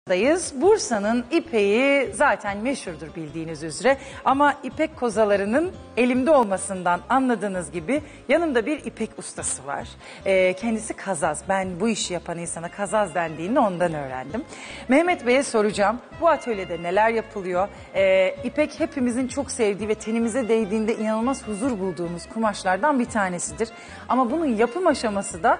Bursa'dayız. Bursa'nın ipeği zaten meşhurdur bildiğiniz üzere ama ipek kozalarının elimde olmasından anladığınız gibi yanımda bir ipek ustası var. Kendisi kazaz. Ben bu işi yapan insana kazaz dendiğini ondan öğrendim. Mehmet Bey'e soracağım bu atölyede neler yapılıyor? İpek hepimizin çok sevdiği ve tenimize değdiğinde inanılmaz huzur bulduğumuz kumaşlardan bir tanesidir. Ama bunun yapım aşaması da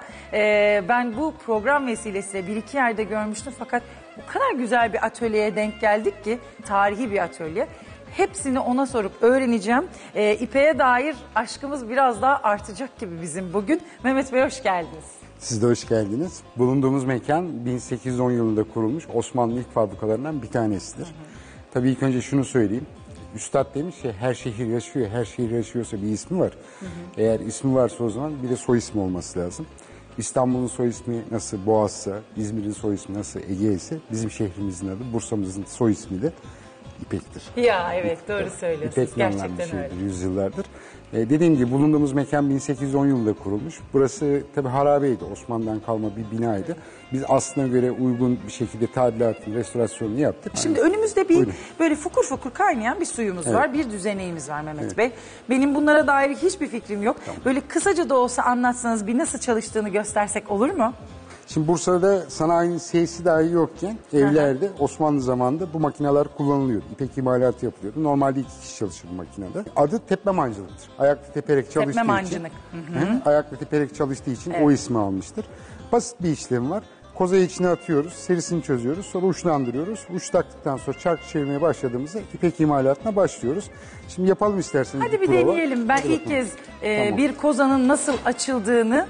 ben bu program vesilesiyle bir iki yerde görmüştüm fakat o kadar güzel bir atölyeye denk geldik ki, tarihi bir atölye. Hepsini ona sorup öğreneceğim. İpeğe dair aşkımız biraz daha artacak gibi bizim bugün. Mehmet Bey hoş geldiniz. Siz de hoş geldiniz. Bulunduğumuz mekan 1810 yılında kurulmuş Osmanlı ilk fabrikalarından bir tanesidir. Tabii ilk önce şunu söyleyeyim. Üstad demiş ki her şehir yaşıyor, her şehir yaşıyorsa bir ismi var. Eğer ismi varsa o zaman bir de soy ismi olması lazım. İstanbul'un soy ismi nasıl Boğaz'sa, İzmir'in soy ismi nasıl Ege ise bizim şehrimizin adı, Bursa'mızın soy ismi de İpek'tir. Ya evet doğru söylüyorsunuz. İpek Gerçekten şeydir, öyle. yüzyıllardır. Dediğim gibi bulunduğumuz mekan 1810 yılında kurulmuş. Burası tabii harabeydi, Osmanlı'dan kalma bir binaydı. Biz aslına göre uygun bir şekilde tadilatını, restorasyonunu yaptık. Şimdi önümüzde bir böyle fukur fukur kaynayan bir suyumuz var, bir düzeneğimiz var Mehmet Bey. Benim bunlara dair hiçbir fikrim yok. Böyle kısaca da olsa anlatsanız bir nasıl çalıştığını göstersek olur mu? Şimdi Bursa'da sanayinin sesi dahi yokken evlerde Osmanlı zamanında bu makineler kullanılıyordu. İpek imalatı yapılıyordu. Normalde 2 kişi çalışır bu makinede. Adı tepme mancılıktır. Ayakta teperek çalıştığı Tepme için. mancınık. Ayakta teperek çalıştığı için o ismi almıştır. Basit bir işlem var. Kozayı içine atıyoruz, serisini çözüyoruz, sonra uçlandırıyoruz. Uç taktıktan sonra çark çevirmeye başladığımızda ipek imalatına başlıyoruz. Şimdi yapalım isterseniz. Hadi bir deneyelim. Ben ilk kez bir kozanın nasıl açıldığını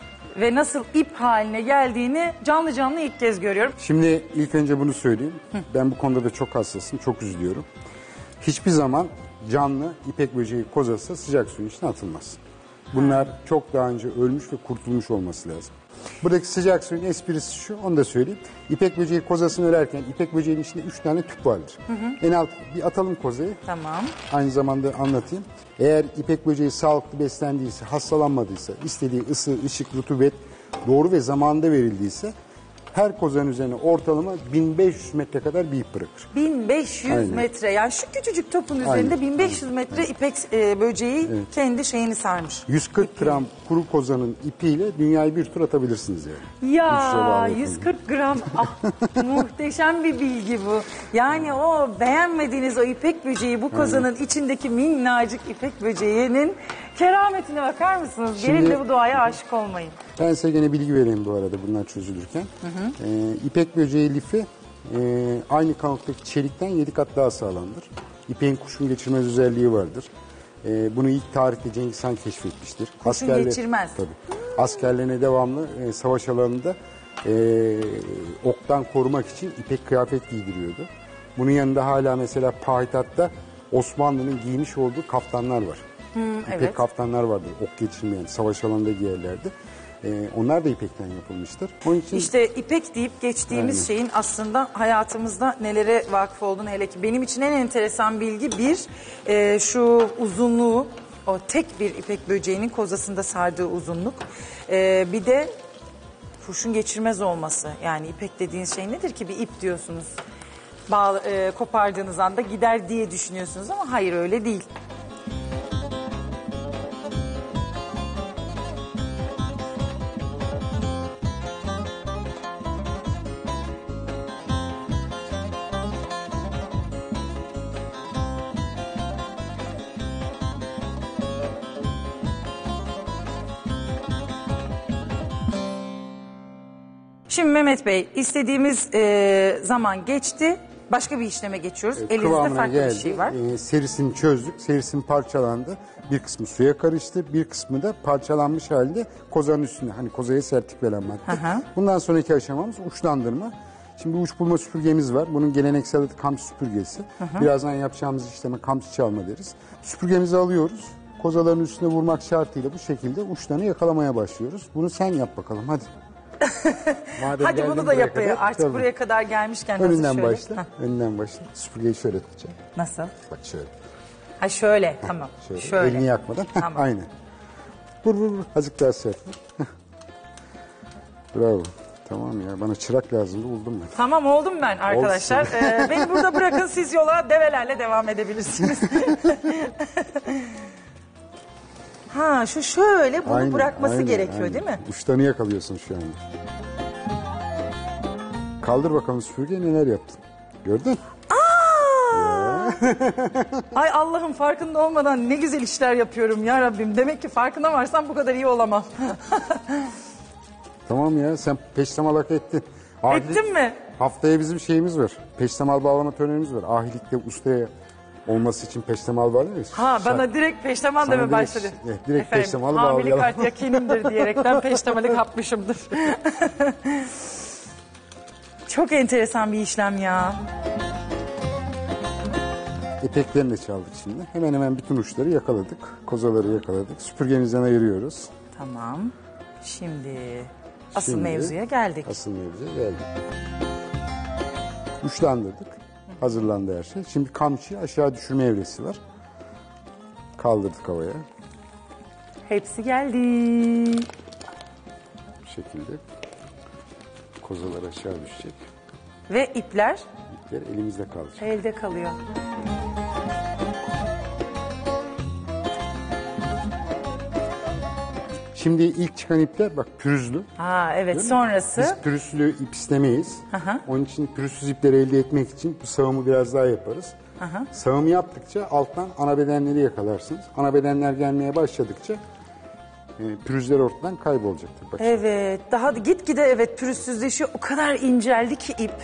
ve nasıl ip haline geldiğini canlı canlı ilk kez görüyorum. Şimdi ilk önce bunu söyleyeyim. Ben bu konuda da çok hassasım, çok üzülüyorum. Hiçbir zaman canlı ipek böceği kozası sıcak suyun içine atılmaz. Bunlar çok daha önce ölmüş ve kurtulmuş olması lazım. Buradaki sıcak suyun esprisi şu, onu da söyleyeyim. İpek böceği kozasını örerken ipek böceğinin içinde 3 tane tüp vardır. En alt bir atalım kozayı. Tamam. Aynı zamanda anlatayım. Eğer ipek böceği sağlıklı beslendiyse, hastalanmadıysa, istediği ısı, ışık, rutubet doğru ve zamanında verildiyse her kozanın üzerine ortalama 1500 metre kadar bir ip bırakır. 1500 Aynen. metre, yani şu küçücük topun üzerinde 1500 metre ipek böceği kendi şeyini sarmış. 140 gram kuru kozanın ipiyle dünyayı bir tur atabilirsiniz yani. Ya 140 gram muhteşem bir bilgi bu. Yani o beğenmediğiniz o ipek böceği bu kozanın içindeki minnacık ipek böceğinin kerametine bakar mısınız? Gelin de bu doğaya aşık olmayın. Ben size gene bilgi vereyim bu arada bunlar çözülürken. İpek böceği lifi aynı kalınlıktaki çelikten 7 kat daha sağlamdır. İpeğin kurşun geçirmez özelliği vardır. Bunu ilk tarihte Cengiz Han keşfetmiştir. Kurşun geçirmez. Tabii. Askerlerine devamlı savaş alanında oktan korumak için ipek kıyafet giydiriyordu. Bunun yanında hala mesela payitahtta Osmanlı'nın giymiş olduğu kaftanlar var. İpek kaftanlar vardır, ok geçirmeyen, savaş alanında giyerlerdi. Onlar da ipekten yapılmıştır. Onun için... İşte ipek deyip geçtiğimiz şeyin aslında hayatımızda nelere vakıf olduğunu, hele ki benim için en enteresan bilgi şu uzunluğu, o tek bir ipek böceğinin kozasında sardığı uzunluk. Bir de kurşun geçirmez olması. Yani ipek dediğiniz şey nedir ki? Bir ip diyorsunuz. Kopardığınız anda gider diye düşünüyorsunuz ama hayır, öyle değil. Şimdi Mehmet Bey, istediğimiz zaman geçti. Başka bir işleme geçiyoruz. Elinizde farklı bir şey var. Serisini çözdük. Serisini parçalandı. Bir kısmı suya karıştı. Bir kısmı da parçalanmış halde kozanın üstüne. Hani kozaya sertlik veren madde. Bundan sonraki aşamamız uçlandırma. Şimdi uç bulma süpürgemiz var. Bunun geleneksel adı kamçı süpürgesi. Birazdan yapacağımız işleme kamçı çalma deriz. Süpürgemizi alıyoruz. Kozaların üstüne vurmak şartıyla bu şekilde uçlarını yakalamaya başlıyoruz. Bunu sen yap bakalım hadi. Hadi bunu da yapayım. Artık tabii. Buraya kadar gelmişken önünden şöyle? Başla. Önünden başla. Süpürgeyi şöyle tutacağım. Nasıl? Bak şöyle. Ha şöyle, tamam. Şöyle. Elini yakmadan. Tamam. Aynen. Vur. Azıcık daha sert. Bravo. Tamam ya, bana çırak lazımdı, buldum ben. Tamam, oldum ben arkadaşlar. Beni burada bırakın, siz yola develerle devam edebilirsiniz. Ha, şu şöyle bunu Aynen, bırakması aynen, gerekiyor aynen. değil mi? Uçlarını yakalıyorsun şu anda. Kaldır bakalım süpürge, neler yaptın. Gördün? Ay Allah'ım, farkında olmadan ne güzel işler yapıyorum ya Rabbim. Demek ki farkına varsam bu kadar iyi olamam. Tamam ya, sen peştemal hak ettin. Ettin mi? Haftaya bizim şeyimiz var. Peştemal bağlama törenimiz var. Ahilikte ustaya olması için peştemal bağlıyoruz. Ha, bana direkt peştemal Sana deme direkt- başladı. direkt peştemalı hamile bağlayalım. kart yakinimdir diyerekten peştemali kapmışımdır. Çok enteresan bir işlem ya. Eteklerini de çaldık şimdi. Hemen hemen bütün uçları yakaladık. Kozaları yakaladık. Süpürgemizden ayırıyoruz. Tamam. Şimdi asıl Şimdi mevzuya geldik. Asıl mevzuya geldik. Uçlandırdık. Hazırlandı her şey. Şimdi kamçıyı aşağı düşürme evresi var. Kaldırdık havaya. Hepsi geldi. Bu şekilde. Kozalar aşağı düşecek. Ve ipler İpler elimizde kalacak. elde kalıyor. Şimdi ilk çıkan ipler bak pürüzlü. Ha evet, Değil mi? sonrası. Biz pürüzlü ip istemeyiz. Aha. Onun için pürüzsüz ipleri elde etmek için bu sağımı biraz daha yaparız. Aha. Sağımı yaptıkça alttan ana bedenleri yakalarsınız. Ana bedenler gelmeye başladıkça pürüzler ortadan kaybolacaktır. Bak şimdi. Evet, daha gitgide evet pürüzsüzleşiyor. O kadar inceldi ki ip.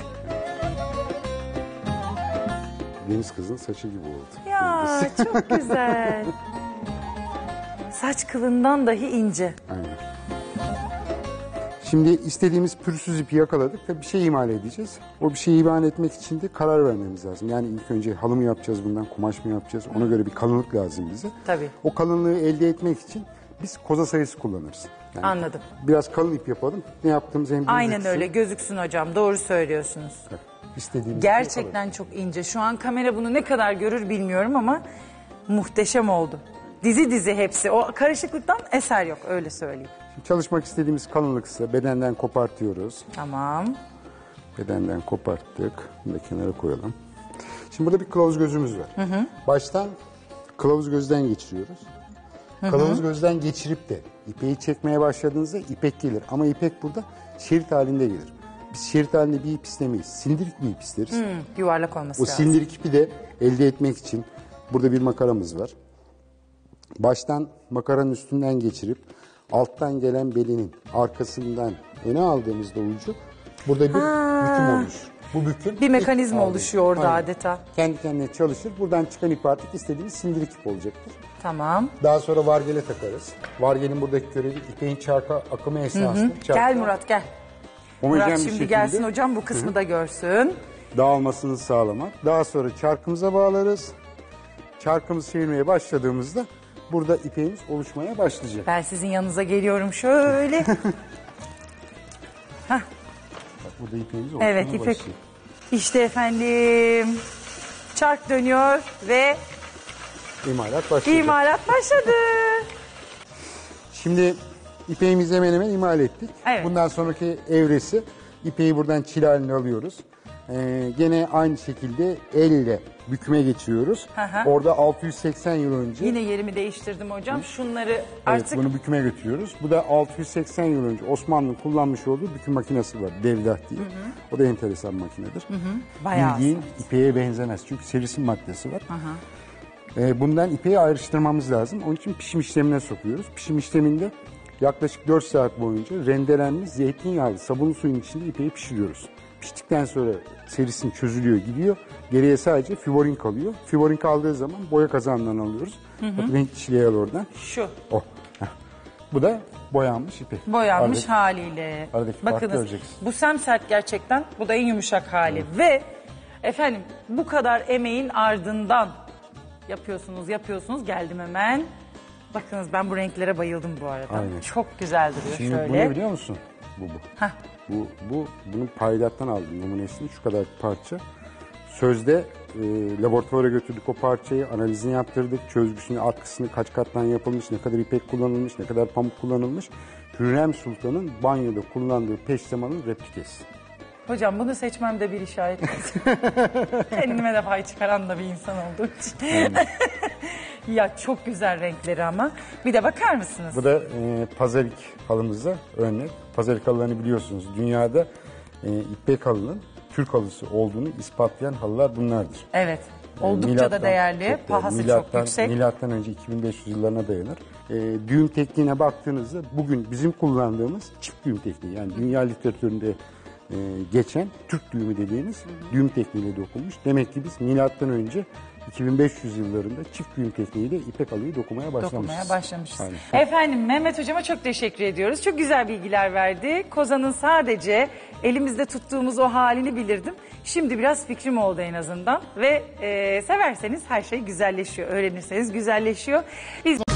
Deniz kızın saçı gibi oldu. Ya çok güzel. Saç kılından dahi ince. Aynen. Şimdi istediğimiz pürüzsüz ipi yakaladık. Tabii bir şey imal edeceğiz. O bir şeyi imal etmek için de karar vermemiz lazım. Yani ilk önce halı mı yapacağız bundan, kumaş mı yapacağız? Ona göre bir kalınlık lazım bize. Tabii. O kalınlığı elde etmek için biz koza sayısı kullanırız. Yani Anladım. biraz kalın ip yapalım. Ne yaptığımız hem Aynen gözüksün. öyle, gözüksün hocam, doğru söylüyorsunuz. İstediğimiz ipi yapalım. Gerçekten çok ince. Şu an kamera bunu ne kadar görür bilmiyorum ama muhteşem oldu. Dizi dizi hepsi. O karışıklıktan eser yok, öyle söyleyeyim. Şimdi çalışmak istediğimiz kalınlıksa bedenden kopartıyoruz. Tamam. Bedenden koparttık. Bunu da kenara koyalım. Şimdi burada bir kılavuz gözümüz var. Baştan kılavuz gözden geçiriyoruz. Kılavuz gözden geçirip de ipeği çekmeye başladığınızda ipek gelir. Ama ipek burada şerit halinde gelir. Biz şerit halinde bir ip istemeyiz. Sindirik bir ip isteriz. Yuvarlak olması O lazım. sindirik ipi de elde etmek için burada bir makaramız var. Baştan makaranın üstünden geçirip alttan gelen belinin arkasından öne aldığımızda ucu burada bir büküm oluşur. Bu büküm Bir mekanizma ip oluşuyor orada Aynen. adeta. Kendi kendine çalışır. Buradan çıkan ip artık istediğimiz sindirik ip olacaktır. Tamam. Daha sonra vargele takarız. Vargelin buradaki görevi ipeğin çarka akımı esnasında. Gel Murat gel. homojen Murat bir şimdi şekilde gelsin hocam, bu kısmı da görsün. dağılmasını sağlamak. Daha sonra çarkımıza bağlarız. Çarkımızı çevirmeye başladığımızda burada ipeğimiz oluşmaya başlayacak. Ben sizin yanınıza geliyorum şöyle. Bak burada ipeğimiz oluşmaya Evet, ipek. başlıyor. İşte efendim. Çark dönüyor ve İmalat başlayacak. imalat başladı. Şimdi ipeğimizi hemen hemen imal ettik. Evet. Bundan sonraki evresi ipeği buradan çil haline alıyoruz. Gene aynı şekilde elle büküme geçiriyoruz. hı. Orada 680 yıl önce Yine yerimi değiştirdim hocam. Şunları evet, artık bunu büküme götürüyoruz. Bu da 680 yıl önce Osmanlı'nın kullanmış olduğu büküm makinesi var. Devlah diye. O da enteresan makinedir. bayağı Bildiğin ipeğe benzemez. Çünkü serisin maddesi var. Bundan ipeği ayrıştırmamız lazım. Onun için pişim işlemine sokuyoruz. Pişim işleminde yaklaşık 4 saat boyunca rendelenmiş zeytinyağlı sabunlu suyun içinde ipeği pişiriyoruz. Piştikten sonra serisin çözülüyor, gidiyor. Geriye sadece fiborin kalıyor. Fiborin kaldığı zaman boya kazanından alıyoruz. Bak renk çileği al oradan. şu Oh. Heh. Bu da boyanmış ipek. boyanmış Aradaki- haliyle. aradaki farkı Bakınız, göreceksin. bu semsert gerçekten, bu da en yumuşak hali. Ve efendim bu kadar emeğin ardından yapıyorsunuz, geldim hemen. Bakınız, ben bu renklere bayıldım bu arada. Aynen. Çok güzel duruyor Şimdi şöyle. bu ne biliyor musun? Bu. Hah. Bunu paydattan aldım numunesini. Şu kadar parça. Sözde laboratuvara götürdük o parçayı, analizini yaptırdık. Çözgüsünü, atkısını kaç kattan yapılmış, ne kadar ipek kullanılmış, ne kadar pamuk kullanılmış. Hürrem Sultan'ın banyoda kullandığı peştemalın replikesi. Hocam bunu seçmemde bir işaret. Kendime de pay çıkaran da bir insan olduğum için. Ya çok güzel renkleri ama. Bir de bakar mısınız? Bu da pazarik halımıza örnek. Pazarik halılarını biliyorsunuz. Dünyada ipek halının Türk halısı olduğunu ispatlayan halılar bunlardır. Evet. Oldukça da değerli. Pahası çok yüksek. Milattan önce 2500 yıllarına dayanır. Düğüm tekniğine baktığınızda bugün bizim kullandığımız çift düğüm tekniği. Yani dünya literatüründe geçen Türk düğümü dediğimiz düğüm tekniğiyle dokunmuş. Demek ki biz milattan önce 2500 yıllarında çift düğüm tekniğiyle ipek halıyı dokumaya başlamışız. Aynen. Efendim Mehmet Hocama çok teşekkür ediyoruz. Çok güzel bilgiler verdi. Kozanın sadece elimizde tuttuğumuz o halini bilirdim. Şimdi biraz fikrim oldu en azından. Ve severseniz her şey güzelleşiyor. Öğrenirseniz güzelleşiyor. Biz